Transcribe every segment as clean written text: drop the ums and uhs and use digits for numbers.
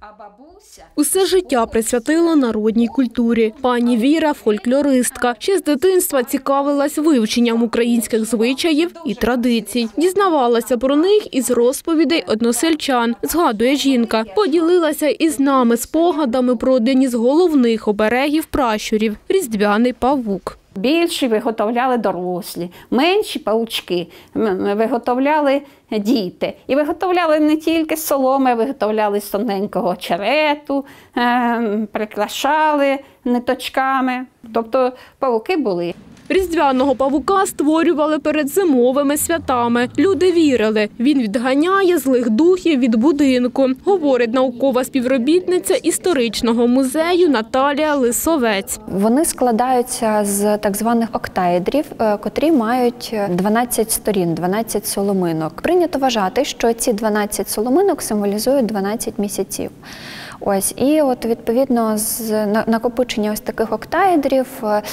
Усе життя присвятила народній культурі. Пані Віра – фольклористка. Ще з дитинства цікавилась вивченням українських звичаїв і традицій. Дізнавалася про них із розповідей односельчан, згадує жінка. Поділилася із нами спогадами про один із головних оберегів пращурів – різдвяний павук. Більші виготовляли дорослі, менші павучки виготовляли діти. І виготовляли не тільки з соломи, виготовляли з тоненького очерету, прикрашали ниточками. Тобто павуки були. Різдвяного павука створювали перед зимовими святами. Люди вірили, він відганяє злих духів від будинку, говорить наукова співробітниця історичного музею Наталія Лисовець. Вони складаються з так званих октаедрів, котрі мають 12 сторін, 12 соломинок. Прийнято вважати, що ці 12 соломинок символізують 12 місяців. Ось, і от відповідно з накопичення ось таких октаедрів,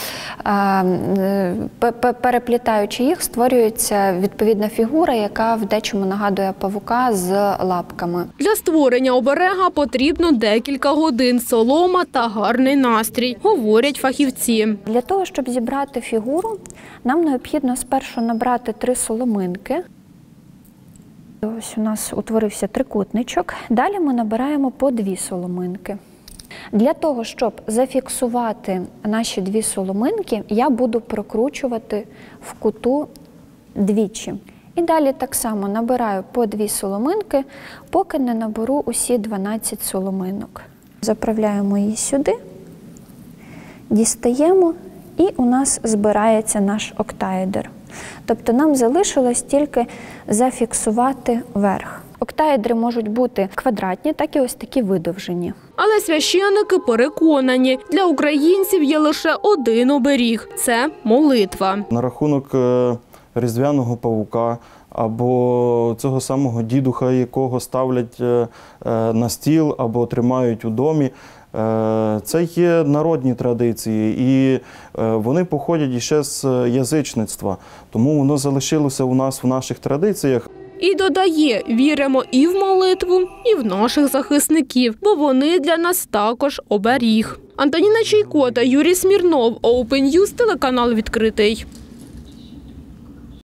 переплітаючи їх, створюється відповідна фігура, яка в дечому нагадує павука з лапками. Для створення оберега потрібно декілька годин, солома та гарний настрій, говорять фахівці. Для того, щоб зібрати фігуру, нам необхідно спершу набрати 3 соломинки. Ось у нас утворився трикутничок. Далі ми набираємо по 2 соломинки. Для того, щоб зафіксувати наші 2 соломинки, я буду прокручувати в куту двічі. І далі так само набираю по 2 соломинки, поки не наберу усі 12 соломинок. Заправляємо її сюди, дістаємо, і у нас збирається наш октаедр. Тобто нам залишилось тільки зафіксувати верх. Октаедри можуть бути квадратні, так і ось такі видовжені. Але священики переконані, для українців є лише один оберіг – це молитва. На рахунок різдвяного павука або цього самого дідуха, якого ставлять на стіл або тримають у домі, це є народні традиції, і вони походять іще з язичництва, тому воно залишилося у нас в наших традиціях. І додає, віримо і в молитву, і в наших захисників, бо вони для нас також оберіг. Антоніна Чайко та Юрій Смірнов, Open News, телеканал «Відкритий».